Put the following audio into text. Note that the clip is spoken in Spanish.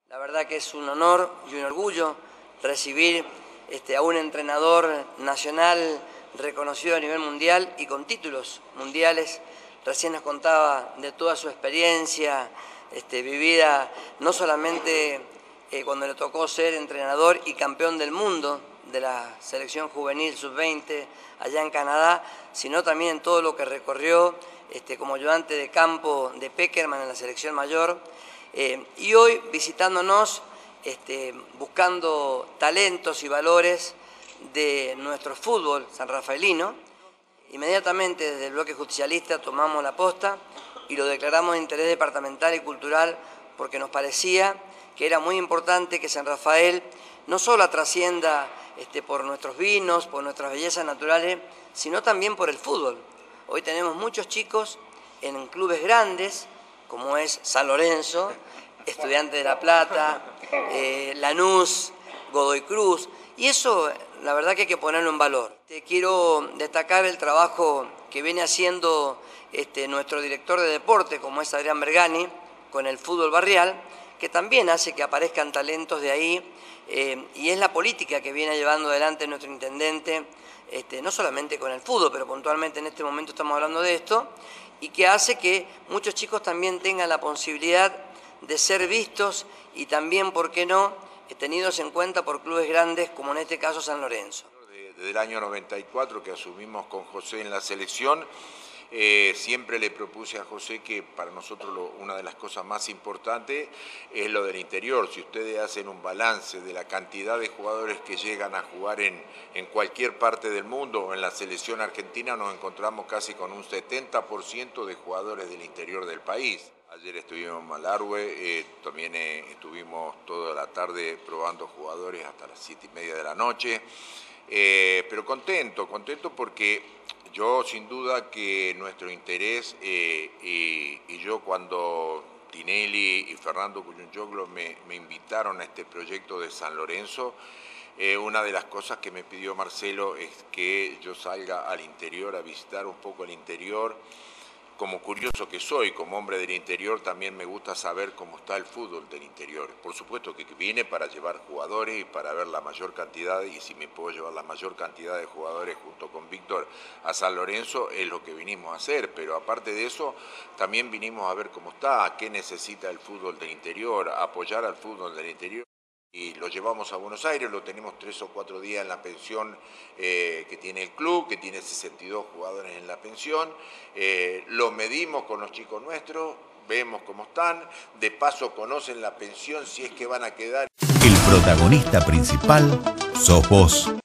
La verdad que es un honor y un orgullo recibir a un entrenador nacional reconocido a nivel mundial y con títulos mundiales. Recién nos contaba de toda su experiencia vivida, no solamente cuando le tocó ser entrenador y campeón del mundo de la selección juvenil sub-20 allá en Canadá, sino también en todo lo que recorrió como ayudante de campo de Peckerman en la selección mayor. Y hoy visitándonos, buscando talentos y valores de nuestro fútbol sanrafaelino, inmediatamente desde el bloque justicialista tomamos la posta y lo declaramos de interés departamental y cultural porque nos parecía que era muy importante que San Rafael no solo trascienda por nuestros vinos, por nuestras bellezas naturales, sino también por el fútbol. Hoy tenemos muchos chicos en clubes grandes, como es San Lorenzo, Estudiantes de La Plata, Lanús, Godoy Cruz, y eso la verdad que hay que ponerlo en valor. Quiero destacar el trabajo que viene haciendo nuestro director de deporte, como es Adrián Bergani, con el fútbol barrial, que también hace que aparezcan talentos de ahí, y es la política que viene llevando adelante nuestro intendente, no solamente con el fútbol, pero puntualmente en este momento estamos hablando de esto, y que hace que muchos chicos también tengan la posibilidad de ser vistos y también, ¿por qué no?, tenidos en cuenta por clubes grandes como en este caso San Lorenzo. Desde el año 94 que asumimos con José en la selección, siempre le propuse a José que para nosotros una de las cosas más importantes es lo del interior. Si ustedes hacen un balance de la cantidad de jugadores que llegan a jugar en cualquier parte del mundo o en la selección argentina, nos encontramos casi con un 70% de jugadores del interior del país. Ayer estuvimos en Malargüe, también estuvimos toda la tarde probando jugadores hasta las 7:30 de la noche, pero contento porque yo sin duda que nuestro interés, y yo cuando Tinelli y Fernando Cuyuncoglu me invitaron a este proyecto de San Lorenzo, una de las cosas que me pidió Marcelo es que yo salga al interior, a visitar un poco el interior. Como curioso que soy, como hombre del interior, también me gusta saber cómo está el fútbol del interior. Por supuesto que vine para llevar jugadores y para ver la mayor cantidad, y si me puedo llevar la mayor cantidad de jugadores junto con Víctor a San Lorenzo, es lo que vinimos a hacer. Pero aparte de eso, también vinimos a ver cómo está, qué necesita el fútbol del interior, apoyar al fútbol del interior. Y lo llevamos a Buenos Aires, lo tenemos 3 o 4 días en la pensión que tiene el club, que tiene 62 jugadores en la pensión. Lo medimos con los chicos nuestros, vemos cómo están, de paso conocen la pensión si es que van a quedar. El protagonista principal sos vos.